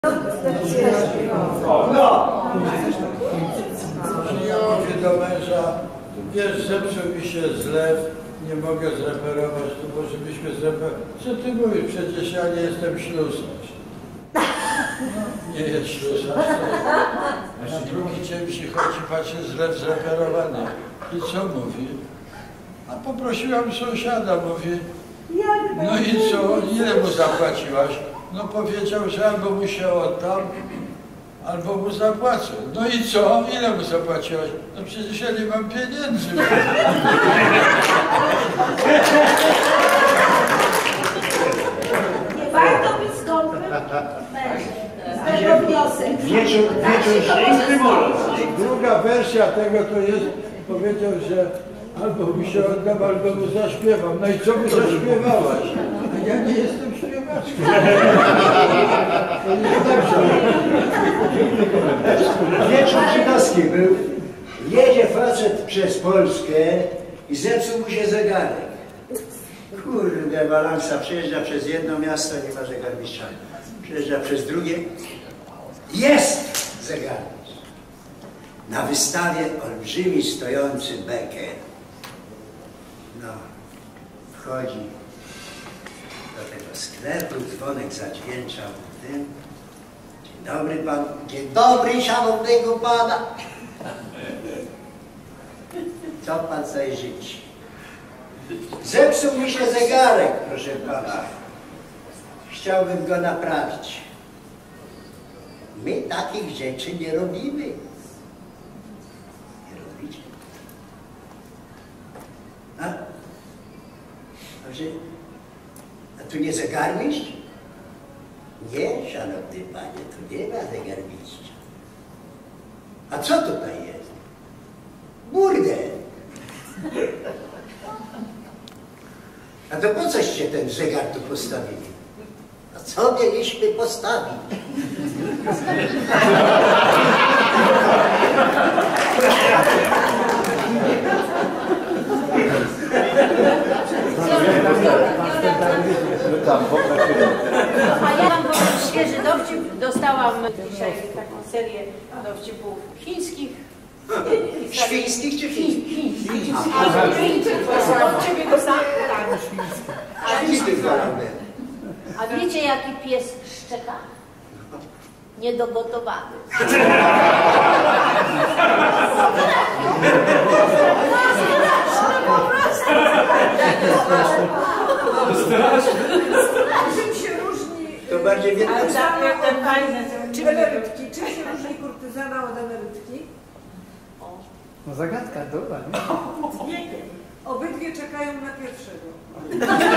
Przyjąłem do męża, wiesz, zepsuł mi się zlew, nie mogę zreperować, to może byśmy zreperować. Co ty mówisz? Przecież ja nie jestem ślusarz. No, nie jest ślusarz. Na drugi dzień przychodzi, patrzy, zlew zreperowany. I co mówi? A poprosiłam sąsiada, mówi, no i co, ile mu zapłaciłaś? No powiedział, że albo mu się oddam, albo mu zapłacę. No i co? Ile mu zapłaciłaś? No przecież ja nie mam pieniędzy. Nie warto być skąpym z tego wniosek. Druga wersja tego to jest, powiedział, że albo mu się oddam, albo mu zaśpiewam. No i co mu zaśpiewałaś? A ja nie jestem śpiewaczką. To nie dobrze. Wieczór żydowski był. Jedzie facet przez Polskę i zepsuł mu się zegarek. Kurde, balansa, przejeżdża przez jedno miasto, nie ma zegarmistrza. Przejeżdża przez drugie. Jest zegarmistrz. Na wystawie olbrzymi stojący Becker. No, wchodzi do tego sklepu, dzwonek zadźwięczał tym. Dzień dobry pan. Dzień dobry szanownego pana. Co pan sobie życzy? Zepsuł mi się zegarek, proszę pana. Chciałbym go naprawić. My takich rzeczy nie robimy. Nie robicie? A tu nie zegarmistrz? Nie, szanowny panie, tu nie ma zegarmistrza. A co tutaj jest? Burdel. A to po coście ten zegar tu postawili? A co mieliśmy postawić? A ja mam powiem świeży dowcip. Dostałam dzisiaj taką serię dowcipów chińskich. Świńskich czy chińskich? Chińskich. Dowcipy dostałam. A wiecie, jaki pies szczeka? Niedogotowany. Czym się różni To bardziej emerytki? Czym się różni kurtyzana od emerytki? No zagadka, dobra, nie? Obydwie czekają na pierwszego.